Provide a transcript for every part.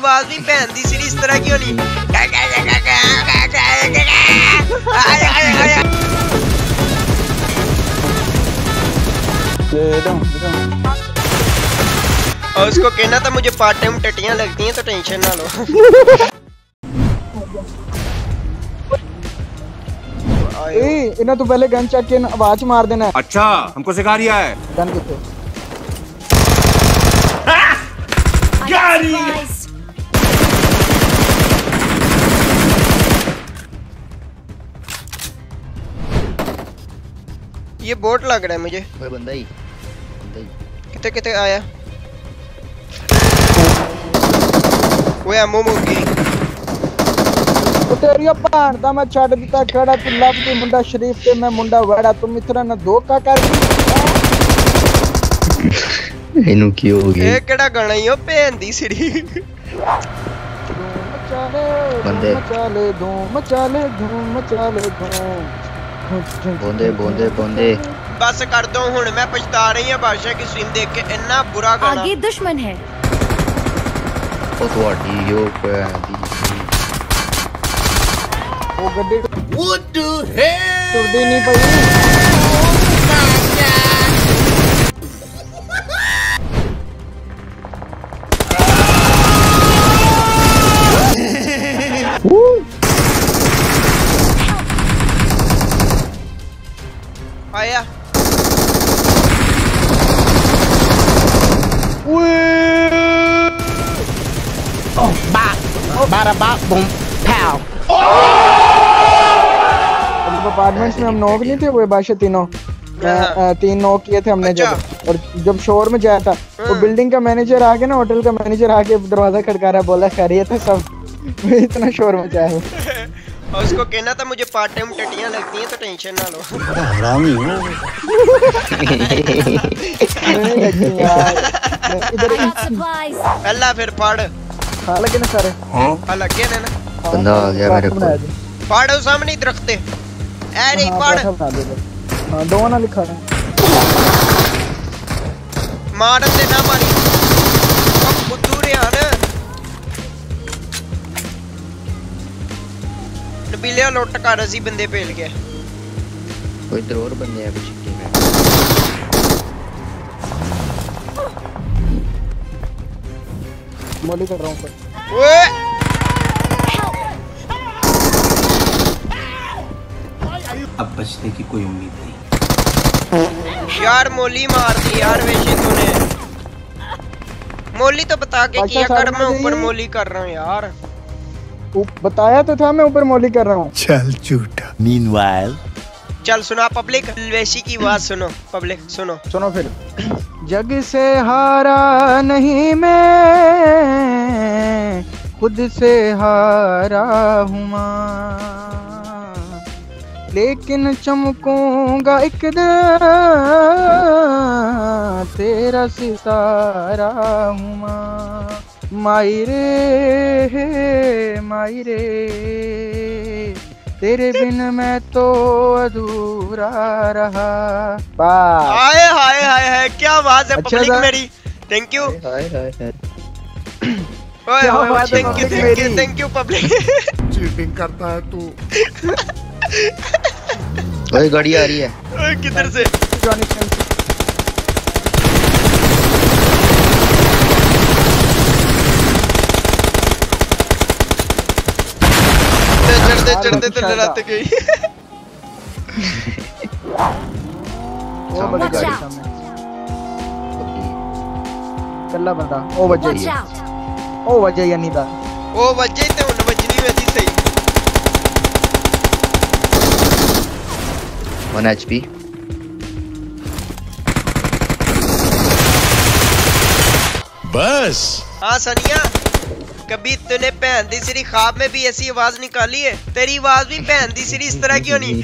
आवाज भी भैन दी सीरी इस तरह क्यों नहीं? और उसको कहना था मुझे पार्ट टाइम टट्टियां लगती हैं तो टेंशन ना लो। इन्हें तो पहले गन चेक के आवाज मार देना है। अच्छा हमको सिखा रिया है। गन कितने? ये बोट लग रहा है मुझे। कोई बंदा ही कितने कितने आया? वो एमओ मुक्की तेरी भैन दा मैं छड़ दिता खड़ा तू लब दी मुंडा शरीफ ते मैं मुंडा वड़ा तू मित्रा ना धोखा कर इनु की हो गई। ए केड़ा गाना ही ओ भैन दी सीरी। बंदे मचाले धूम मचाले धूम मचाले धूम बोंदे बोंदे बोंदे बस कर दो हुन मैं पछता रही हूं बादशाह की स्ट्रीम देख के इतना बुरा गाना। आगे दुश्मन है। ओ ਤੁਹਾਡੀ यो दी ओ गड्डी What the hell? तुरदी नहीं पई। आया अपार्टमेंट्स में हम नॉक नहीं थे वो बादशाह तीनों तीन नॉक किए थे हमने जब और जब शोर में जाया था वो बिल्डिंग का मैनेजर आके ना होटल का मैनेजर आके दरवाजा खड़का रहा बोला खैरियत है सब इतना शोर मचाया और उसको कहना था मुझे पार्ट टाइम टट्टियां लगती हैं तो टेंशन ना लो। हरामी हो अल्लाह फिर पढ़ खा लगे ना सारे। हां लगे ना बंदा आ गया मेरे को। पढ़ो सामने दरख्ते ए नहीं पढ़। हां दो ना लिखा है मार दे ना मारी अब बुद्धू रे यार नबीलिया लुट कर असी बंदे पेल गए। कोई इधर और बंदे हैं पीछे में। मोली कर रहा हूं पर ओए अब बचने की कोई उम्मीद नहीं। यार मोली मार दी यार वैसे तूने मोली तो बता के किया कर मैं ऊपर मोली कर रहा हूं यार। बताया तो था मैं ऊपर मोली कर रहा हूँ। चल झूठा। Meanwhile चल सुना पब्लिक वैसी की आवाज सुनो पब्लिक सुनो सुनो फिर। जग से हारा नहीं मैं खुद से हारा हूँ लेकिन चमकूंगा एक दिन तेरा सितारा हूँ मायरे तेरे बिन मैं तो अधूरा रहा। हाय हाय हाय हाय क्या आवाज है अच्छा पब्लिक मेरी। थैंक यू हाय हाय हाय ओए ओए थैंक यू पब्लिक। चीटिंग करता है तू। ओए गाड़ी आ रही है। ओए किधर से? चढ़ते तो लड़ाते गई। वो बड़ी गाड़ी सामने कल्ला बंदा ओ वजह यानी दा ओ वजह ते उन वजनी वजी सही 1 HP। बस हाँ सनिया कभी तूने बहन दी सिरी ख्वाब में भी ऐसी आवाज निकाली है? तेरी आवाज भी बहन दी सिरी इस तरह क्यों नहीं?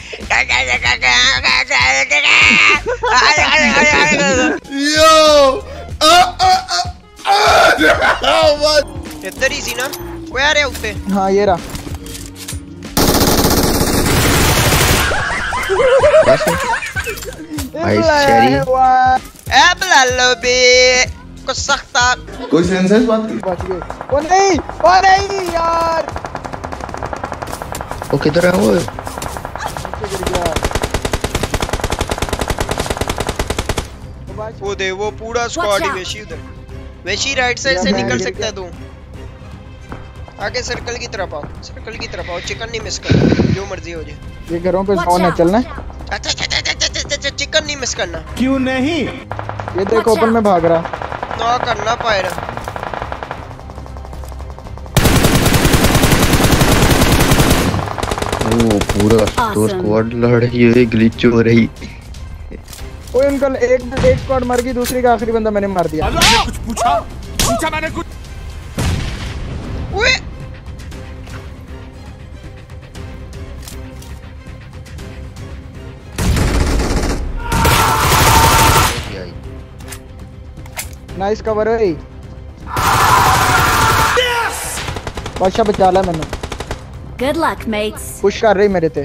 इधर ही सी ना वो आ रहे उत्ते। हाँ ये रहा। भाई शेरी ए बलालो बे को सख्त आग। कोई सेंस है इस बात की? बच गए। ओ नहीं यार, वो किधर है वो? नीचे गिर गया। वो दे, वो पूरा स्क्वाड ही वेशी उधर। वेशी राइट साइड से निकल सकता है तू। आगे सर्कल की तरफ आओ, सर्कल की तरफ आओ। चिकन नहीं मिस करना, जो मर्जी हो जाए। ये घरों पे जोन है, चलना। अच्छा, चिकन नहीं मिस करना। क्यों नहीं? ये देखो ओपन में भाग रहा। ना करना पाए रहा। वो पूरा तो स्क्वाड लड़ रही है, ग्लिच हो रही। ओए उनका एक स्क्वाड मर गई, दूसरी का आखिरी बंदा मैंने मार दिया। कुछ पूछा मैंने कुछ। ओए नाइस कवर है। बादशाह बचा ला मैंने। Good luck, mates. पुश कर रही मेरे ते।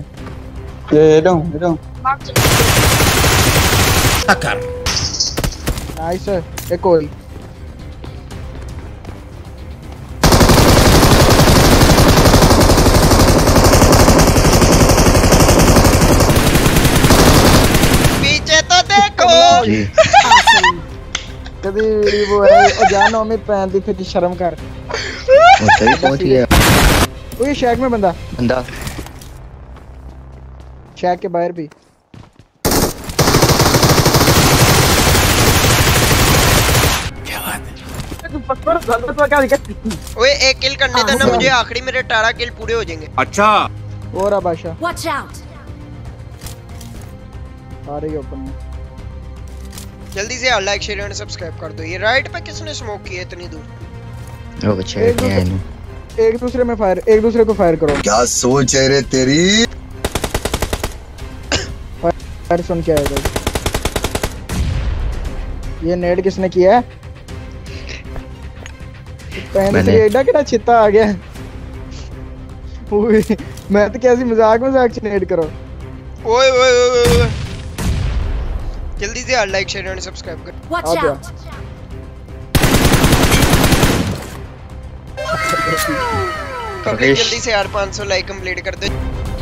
नाइस है, एक और। पीछे तो देखो। कभी वो है जानो उम्मीद पहनती थी, शर्म कर। वो सही पहुंच गया। वो ये शैक में बंदा शैक के बाहर भी। ओए एक किल करने देना मुझे, आखिरी मेरे 18 किल पूरे हो जाएंगे। अच्छा और बादशाह Watch out. आ रही ओपन में। जल्दी से लाइक शेयर एंड सब्सक्राइब कर दो। ये राइट पे किसने स्मोक किया इतनी दूर? वो बच्चे क्या है? एक दूसरे में फायर, एक दूसरे को फायर करो। क्या सोच है रे तेरी? फायर सुन के आएगा। ये नेड किसने किया है? मैंने। एडा कितना चित्ता आ गया। ओए मैं तो कैसी मजाक नेड करो। ओए ओए ओए जल्दी से लाइक शेयर एंड सब्सक्राइब कर। Watch आ गया। out. कभी जल्दी से यार 500 लाइक कंप्लीट कर दो।